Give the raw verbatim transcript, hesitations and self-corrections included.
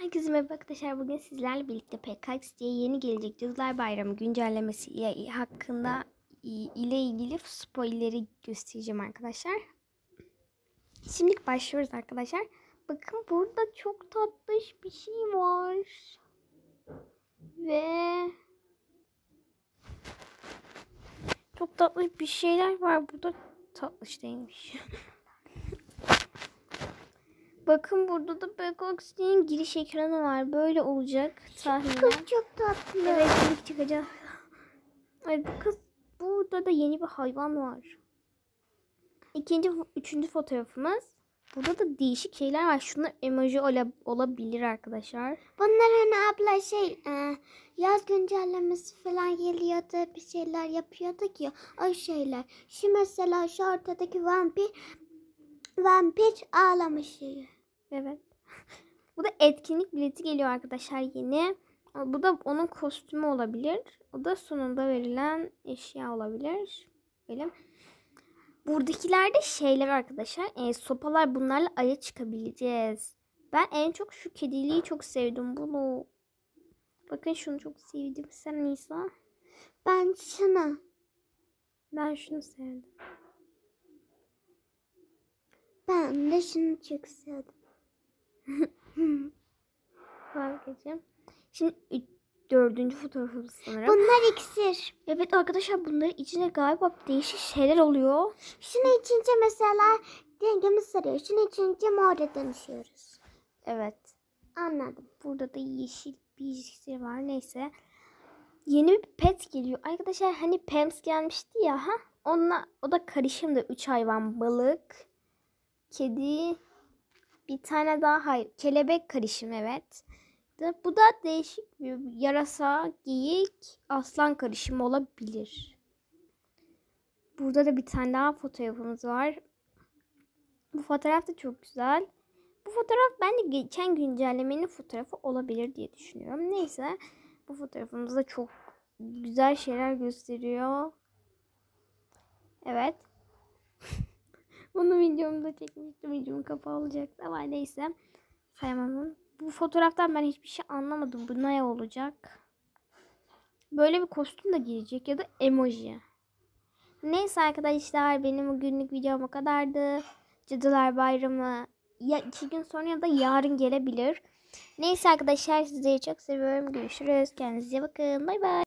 Herkese merhaba arkadaşlar. Bugün sizlerle birlikte P K X diye yeni gelecek Cadılar Bayramı güncellemesi hakkında ile ilgili spoilerleri göstereceğim arkadaşlar. Şimdi başlıyoruz arkadaşlar. Bakın burada çok tatlış bir şey var. Ve çok tatlış bir şeyler var. Burada tatlış değilmiş. Bakın burada da P K X'in giriş ekranı var. Böyle olacak tahminen. Çok çok tatlı. Evet, ilk çıkacak. Ay, bu kız, burada da yeni bir hayvan var. İkinci, üçüncü fotoğrafımız. Burada da değişik şeyler var. Şunlar emoji ola, olabilir arkadaşlar. Bunlar hani abla şey e, yaz güncellemesi falan geliyordu, bir şeyler yapıyorduk ya, o şeyler. Şu mesela şu ortadaki vampir vampir ağlamış. Evet. Bu da etkinlik bileti geliyor arkadaşlar yeni. Bu da onun kostümü olabilir. O da sonunda verilen eşya olabilir. Böyle. Buradakilerde şeyler arkadaşlar. E, sopalar, bunlarla aya çıkabileceğiz. Ben en çok şu kediliği çok sevdim. Bunu. Bakın şunu çok sevdim. Sen Nisa? Ben şunu. Ben şunu sevdim. Ben de şunu çok sevdim. Vazgeçeyim. Şimdi dördüncü fotoğrafımız sanırım. Bunlar iksir. Evet arkadaşlar, bunların içinde galiba değişik şeyler oluyor. Şunu içince mesela dengemiz sarıyor. Şunu içince mora dönüşüyoruz. Evet. Anladım. Burada da yeşil bir iksir var. Neyse. Yeni bir pet geliyor. Arkadaşlar hani Pems gelmişti ya. Ha? Onunla, o da karışımda. Üç hayvan: balık, kedi, bir tane daha, hayır, kelebek karışım, evet. Bu da değişik bir yarasa, geyik, aslan karışımı olabilir. Burada da bir tane daha fotoğrafımız var. Bu fotoğraf da çok güzel. Bu fotoğraf bence geçen güncellemenin fotoğrafı olabilir diye düşünüyorum. Neyse, bu fotoğrafımızda çok güzel şeyler gösteriyor. Evet. Bunu videomda çekmiştim. Videomun kapağı olacaktı ama neyse. Sayamam. Bu fotoğraftan ben hiçbir şey anlamadım. Bu ne olacak? Böyle bir kostüm de girecek ya da emoji. Neyse arkadaşlar, benim bugünlük videom o kadardı. Cadılar Bayramı ya iki gün sonra ya da yarın gelebilir. Neyse arkadaşlar, sizleri çok seviyorum. Görüşürüz. Kendinize bakın. Bay bay.